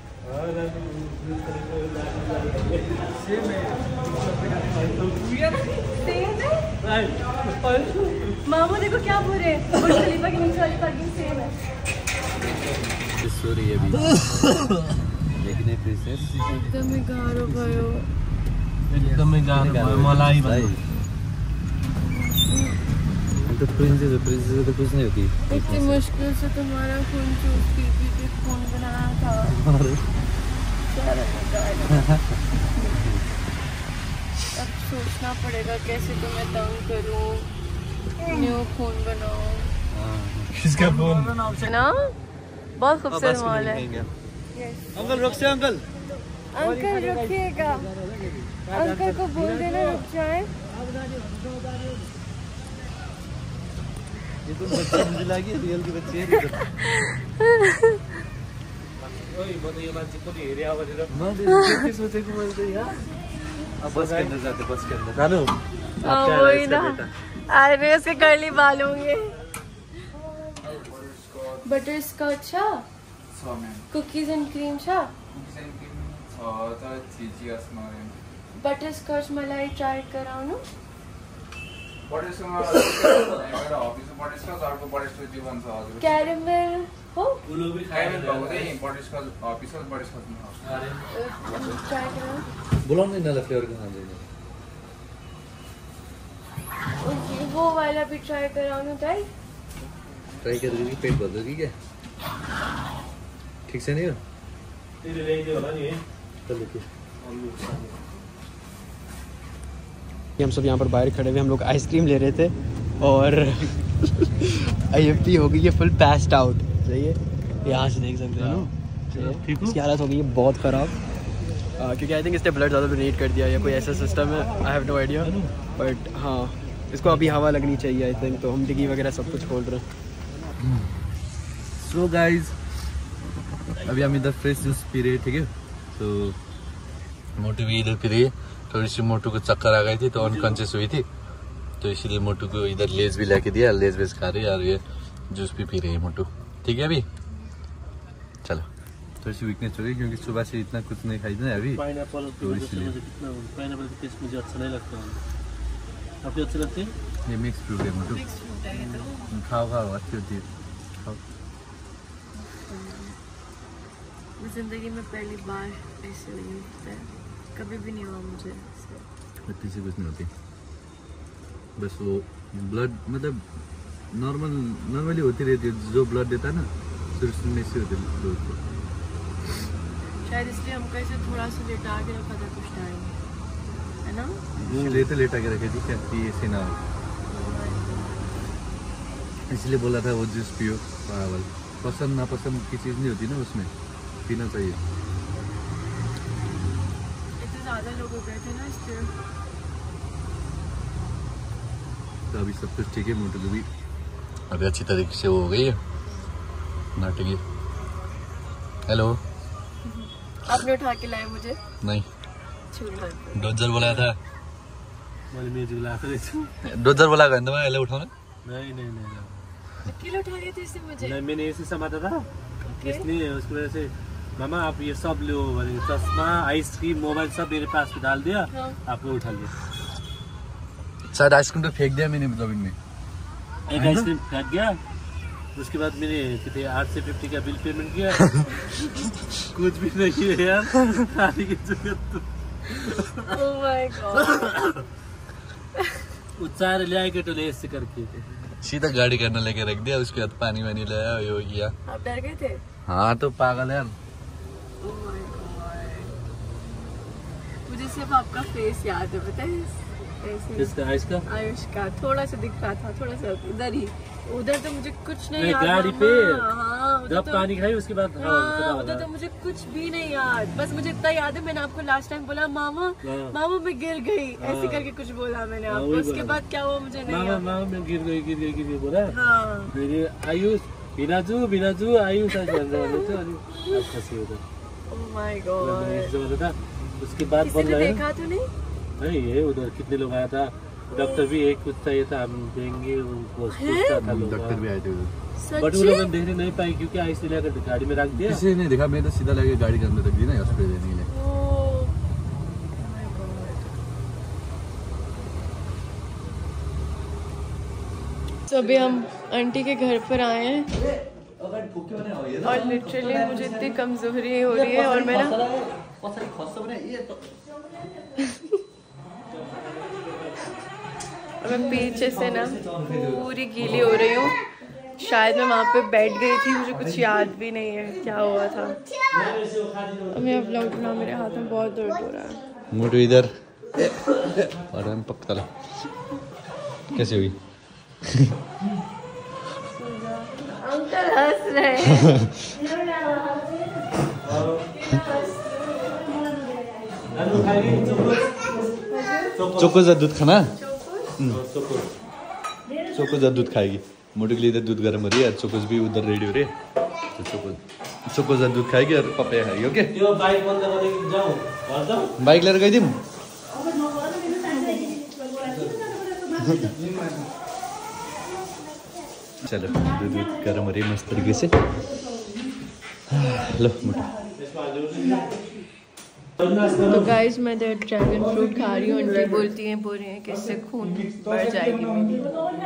मामा देखो क्या बोल रहे हैं, बुर्ज खलीफा के नीचे वाली पार्किंग सेम है। सॉरी अभी लेकिन प्रिंसेस एकदम ही गारो भयो, एकदम ही गारो भयो मलाई भाई। तो प्रिंसेस है, प्रिंसेस तो कुछ नहीं होती। इतनी मुश्किल से तुम्हारा खून चूस पी पी के खून बनाया था। अब सोचना पड़ेगा कैसे तुम्हें तंग करूं, न्यू खून बनाऊं। किसका फोन ना बहुत खूबसूरत मॉल है। अंकल रुक से अंकल अंकल रुकिएगा, अंकल को बोल देना रुक जाए। ये तो बच्चे मुझे लगी रियल की बच्ची है। ओए बताइए मान्छे को हेरे आ भनेर म के सोचेको मैले त यार। अब बस के अंदर जाते, बस के अंदर जानो। हां वही ना, अरे उसके कर्ली बाल होंगे। बटर स्कॉच छा, कुकीज एंड क्रीम छा, बटर स्कॉच मलाई ट्राई गराउनु। क्यारामेल हो बुलाउनु यिनीहरूलाई फ्लेभर खाँदैन। वो वाला भी ट्राई गराउनु दाइ। ट्राई गरेर पेट भर्दो कि क्या ठिक छ नि यो। हम सब यहाँ पर बाहर खड़े हुए, हम लोग आइसक्रीम ले रहे थे और अय्यप्पी हो गई है फुल पैस्ड आउट। सही है, यहाँ से देख सकते हैं ना, इसकी हालत हो गई है बहुत ख़राब क्योंकि आई थिंक इसने ब्लड ज़्यादा डोनेट कर दिया या कोई ऐसा सिस्टम है, I have no idea. But हाँ इसको अभी हवा लगनी चाहिए आई थिंक, तो हम डिग्गी वगैरह सब कुछ खोल रहे हैं। सो गाइज अभी हम इधर फ्रेश जूस पी रहे, ठीक है। तो मोटू भी इधर पी रही है, थोड़ी सी मोटू को चक्कर आ गई थी तो अनकॉन्शियस हुई थी, तो इसीलिए मोटू को इधर लेज भी लेके दिया, लेज वेज खा रही है और ये जूस भी पी रही है मोटू, ठीक है। अभी चलो थोड़ी सी वीकनेस हो गई क्योंकि सुबह से इतना कुछ नहीं खाई ना अभी, तो इसलिए। पाइनएप्पल का टेस्ट मुझे अच्छा नहीं लगता है, आपको अच्छी लगती है? ये मिक्स फ्रूट है मोटू, खाओ खाओ अच्छी होती है, खाओ। जिंदगी में पहली बार ऐसे नहीं होता है, कभी भी नहीं हुआ मुझे। इतनी से कुछ नहीं होती, बस वो ब्लड मतलब नॉर्मल नॉर्मली होती रहती है, जो ब्लड देता है ना सिर्फ में से होती है। शायद इसलिए हमको इसे थोड़ा सा लेटा के रखा था कुछ टाइम, है ना? इसलिए तो लेटा के रखे थी क्या कि ऐसे ना हो, इसलिए बोला था वो जूस पियो। पागल, पसंद नापसंद की चीज़ नहीं होती ना, उसमें पीना चाहिए। इतने ज़्यादा लोग हो गए थे ना इसलिए। तो अभी सब कुछ ठीक है, मोटू को भी अभी अच्छी तरीके से वो हो गई है नाटकी। हेलो, आपने उठा के लाए मुझे? नहीं, छूना डोजर बोला था, मैले म्युजिक लगाएको छु। डोजर बोला गयो भने अहिले उठाउन। नहीं नहीं नहीं किलो उठा रहे थे इससे मुझे? नहीं, मैंने ऐसे समाता था इसलिए उसकी वजह से मामा आप ये सब लो, चश्मा आइसक्रीम मोबाइल सब मेरे पास में डाल दिया। हाँ। आपने उठा लिया। शायद आइसक्रीम तो फेंक दिया मैंने मतलब इनमें, एक आइसक्रीम फेंक गया। उसके बाद मैंने कितने आठ से फिफ्टी का बिल पेमेंट किया। कुछ भी नहीं है यार, खाने की जरूरत तो। ओह माय गॉड, उच्चार ले आए केटोले ऐसे करके सीधा गाड़ी करने लेके रख दिया, उसके बाद पानी वानी लाया, ये हो गया। आप डर गए थे? हाँ तो पागल यार। ओह माय गॉड, मुझे सिर्फ आपका फेस याद है, पता है? किसका? आयुष का? आयुष का थोड़ा सा दिख रहा था, थोड़ा सा इधर ही, उधर तो मुझे कुछ नहीं याद। गाड़ी पे हाँ, जब तो, पानी खाई उसके बाद हाँ, उधर तो मुझे कुछ भी नहीं याद। बस मुझे इतना याद है, मैंने आपको लास्ट टाइम बोला मामा मामा मैं गिर गई, ऐसे करके कुछ बोला मैंने आपको। उसके बाद क्या हुआ मुझे नहीं याद। मामा मैं गिर गई गिर गई गिर गई बोला। हाँ, मेरे आयुष बिनाजू बिनाजू आयुष खसी होता। ओह माय गॉड, उसके बाद किसी ने देखा तो नहीं? नहीं, ये उधर कितने लोग आया था, डॉक्टर भी एक कुछ चाहिए था, हम देंगे उनको सोचता था लोग। डॉक्टर भी आए थे उधर, बट वो लोग देखने नहीं पाए क्योंकि आइस से लेकर गाड़ी में रख दिया। किसी ने देखा, मैं तो सीधा लगे गाड़ी के अंदर रख दी ना हॉस्पिटल देने के लिए। तो अभी हम आंटी के घर पर आए हैं और लिटरली मुझे इतनी कमजोरी हो रही है और मैं ना मैं पीछे से ना पूरी गीली हो रही हूँ। शायद मैं वहाँ पे बैठ गई थी, मुझे कुछ याद भी नहीं है क्या हुआ था। अब मैं अब लौट रहा, मेरे हाथ में बहुत दर्द हो रहा है। मोटू इधर और हम पक्का कैसे हुई? अंकल हंस रहे हैं। चोको जा दूध खाना, चोको जा दूध खाएगी। मोटू के लिए इधर दूध गर्म हो रही है, चोकोज भी उधर रेडी हो रही है, तो चोको चोको जा दूध खाएगी और पपाया खाएगी। ओके, बाइक बंद करके जाओ, बाइक लेकर गई थी। चलो दूध दूध गर्म हो रही है मस्त तरीके से। लो मोटू। तो गाइस मैं इधर ड्रैगन फ्रूट खा रही हूँ। आंटी बोलती हैं बोल रही हैं कि इससे खून बढ़ जाएगी मेरी।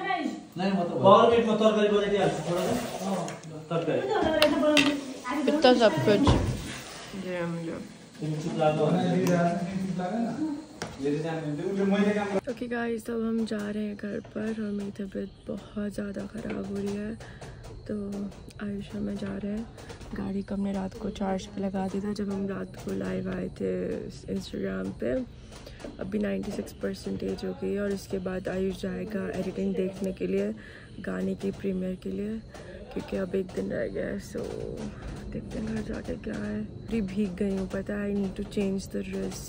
इतना सब कुछ ओके गाइस, तो हम जा रहे हैं घर पर और मेरी तबीयत बहुत ज़्यादा ख़राब हो रही है। तो आयुष में जा रहे हैं। गाड़ी को हमने रात को चार्ज पे लगा दिया था जब हम रात को लाइव आए थे इंस्टाग्राम पे। अभी छियानवे परसेंटेज हो गई है और इसके बाद आयुष जाएगा एडिटिंग देखने के लिए, गाने की प्रीमियर के लिए, क्योंकि अब एक दिन रह गया है। सो देखते हैं घर जाके क्या है। पूरी भीग गई हूँ, पता है। I need to change the dress.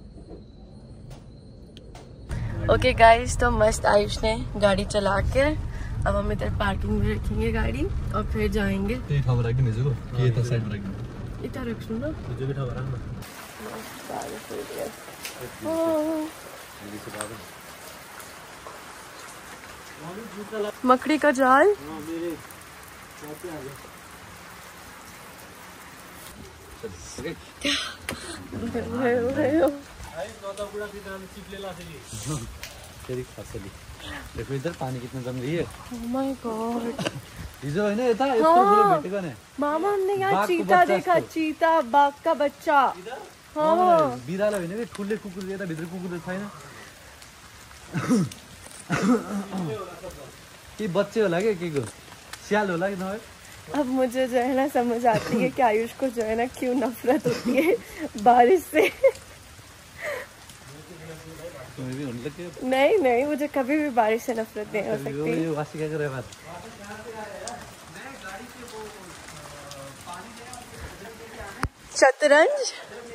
Okay guys, तो मस्त आयुष ने गाड़ी चला के अब हम इधर पार्किंग में रखेंगे गाड़ी और फिर जाएंगे। इतना रख नहीं जगह, ये तो साइड में रख। इतना रख लो ना, मुझे भी ठहरा रहा है। मकड़ी का जाल देखो इधर पानी कितना जम गई है। Oh my God! इधर है ना, ये था इसको भेटेगा ना। मामा हमने यहाँ चीता देखा, चीता बाघ का बच्चा। हाँ बिरालो हैन के ठुले कुकुर यता भित्र कुकुर छैन के बच्चे होला के के को स्याल होला कि नभए अब मुझे जो है ना समझ आती है कि आयुष को जो है ना क्यों नफरत होती है बारिश से। नहीं नहीं, मुझे कभी भी बारिश से नफरत नहीं हो सकती। क्या कर रहे हैं? शतरंज।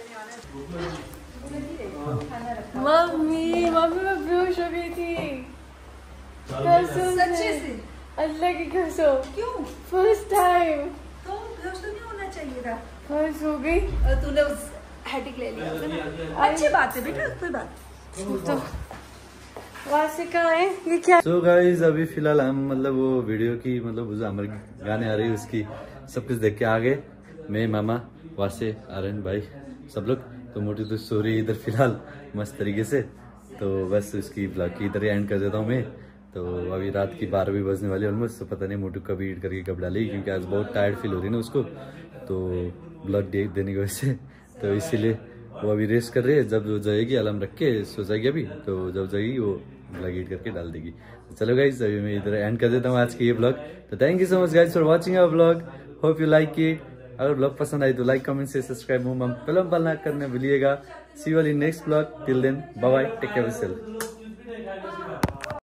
मम्मी मम्मी मैं बेहोश हो गई थी कसम सच्चे से, से अल्लाह की कसम। क्यों? First time. तो बेहोश तो नहीं होना चाहिए था। फर्स्ट हो गई। और तूने उस हेडिक ले लिया ना। अच्छी बात है बेटा, कोई बात। तो वासे कहाँ है? ये क्या? सो गाइस अभी फिलहाल हम मतलब वो वीडियो की मतलब उस हमारे गाने आ रही है उसकी सब कुछ देख के आ गए। मैं मामा वासे आर्यन भाई सब लोग। तो मोटी तो सो रही है इधर फिलहाल मस्त तरीके से। तो बस उसकी ब्लॉग की इधर एंड कर देता हूँ मैं। तो अभी रात की बारह भी बजने वाली ऑलमोस्ट। तो पता नहीं मोटू कभी एडिट करके कब डालेगी क्योंकि आज बहुत टायर्ड फील हो रही है ना उसको, तो ब्लॉग देख देने की वजह से। तो इसीलिए वो अभी रेस्ट कर रही है। जब वो जाएगी अलार्म रख के सो जाएगी अभी, तो जब जाएगी वो ब्लॉग एडिट करके डाल देगी। तो चलो गाइज अभी मैं इधर एंड कर देता हूँ आज की ये ब्लॉग। तो thank you so much guys for watching our blog. Hope you like it. अगर ब्लॉग पसंद आई तो लाइक कमेंट से सब्सक्राइब हम पहले करने भूलिएगा। See you all in next blog. Till then bye bye, take care of yourself.